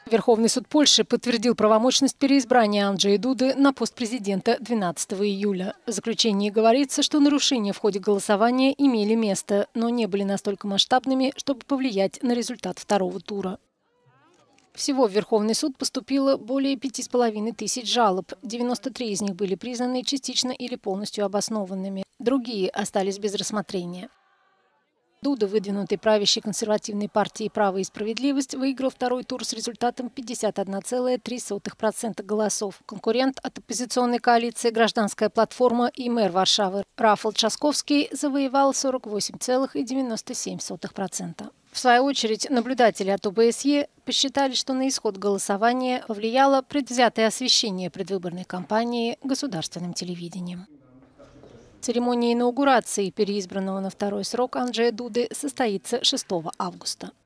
Верховный суд Польши подтвердил правомочность переизбрания Анджея Дуды на пост президента 12 июля. В заключении говорится, что нарушения в ходе голосования имели место, но не были настолько масштабными, чтобы повлиять на результат второго тура. Всего в Верховный суд поступило более 5500 жалоб. 93 из них были признаны частично или полностью обоснованными. Другие остались без рассмотрения. Дуда, выдвинутый правящей консервативной партией «Право и справедливость», выиграл второй тур с результатом 51,3% голосов. Конкурент от оппозиционной коалиции «Гражданская платформа» и мэр Варшавы Рафал Часковский завоевал 48,97%. В свою очередь, наблюдатели от ОБСЕ посчитали, что на исход голосования повлияло предвзятое освещение предвыборной кампании государственным телевидением. Церемония инаугурации переизбранного на второй срок Анджея Дуды состоится 6 августа.